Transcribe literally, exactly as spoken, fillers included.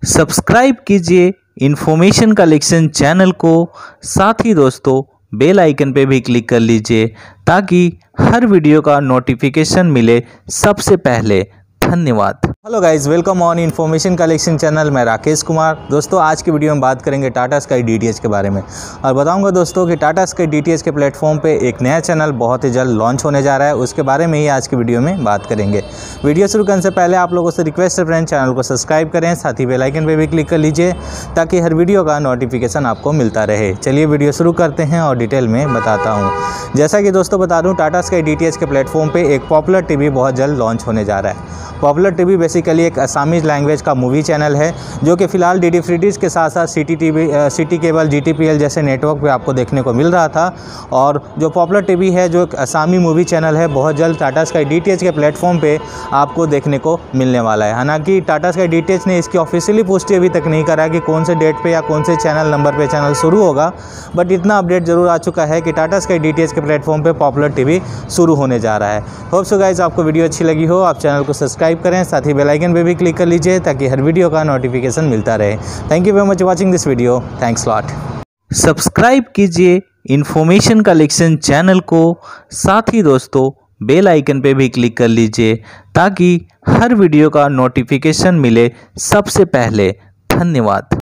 Subscribe कीजिए information collection channel को। साथ ही दोस्तों बेल आइकन पे भी क्लिक कर लीजिए ताकि हर वीडियो का नोटिफिकेशन मिले सबसे पहले। धन्यवाद। Hello guys, welcome on information collection channel. मैं राकेश कुमार। दोस्तों आज की वीडियो में बात करेंगे टाटा स्काई डीटीएच के बारे में और बताऊंगा दोस्तों कि टाटा स्काई डीटीएच के प्लेटफॉर्म पे एक नया चैनल बहुत ही जल्द लॉन्च होने जा रहा है। उसके बारे में ही आज की वीडियो में बात करेंगे। वीडियो शुरू करने से पहले आप लोगों से रिक्वेस्ट है फ्रेंड, चैनल को सब्सक्राइब करें, साथ ही बेल आइकन पर भी क्लिक कर लीजिए ताकि हर वीडियो का नोटिफिकेशन आपको मिलता रहे। चलिए वीडियो शुरू करते हैं और डिटेल में बताता हूँ। जैसा कि दोस्तों बता दूँ, टाटा स्काई डीटीएच के प्लेटफॉर्म पर एक पॉपुलर टीवी बहुत जल्द लॉन्च होने जा रहा है। पॉपुलर टीवी बेसिकली एक असामीज लैंग्वेज का मूवी चैनल है जो कि फ़िलहाल डी डी फ्री डिश के साथ साथ city TV, city cable, G T P L जैसे नेटवर्क पे आपको देखने को मिल रहा था। और जो पॉपुलर टीवी है जो एक असामी मूवी चैनल है, बहुत जल्द टाटा स्काई डीटीएच के प्लेटफॉर्म पे आपको देखने को मिलने वाला है। हालांकि टाटा स्काई डीटीएच ने इसकी ऑफिशियली पुष्टि अभी तक नहीं करा कि कौन से डेट पर या कौन से चैनल नंबर पर चैनल शुरू होगा, बट इतना अपडेट जरूर आ चुका है कि टाटा स्काई डीटीएच के प्लेटफॉर्म पर पॉपुलर टीवी शुरू होने जा रहा है। होप सो गाइस आपको वीडियो अच्छी लगी हो, आप चैनल को सब्सक्राइब करें, साथ ही बेल आइकन पे भी क्लिक कर लीजिए ताकि हर वीडियो का नोटिफिकेशन मिलता रहे। Thank you very much watching this video. Thanks lot. Subscribe कीजिए इन्फॉर्मेशन कलेक्शन चैनल को। साथ ही दोस्तों बेल आइकन पे भी क्लिक कर लीजिए ताकि हर वीडियो का नोटिफिकेशन मिले सबसे पहले। धन्यवाद।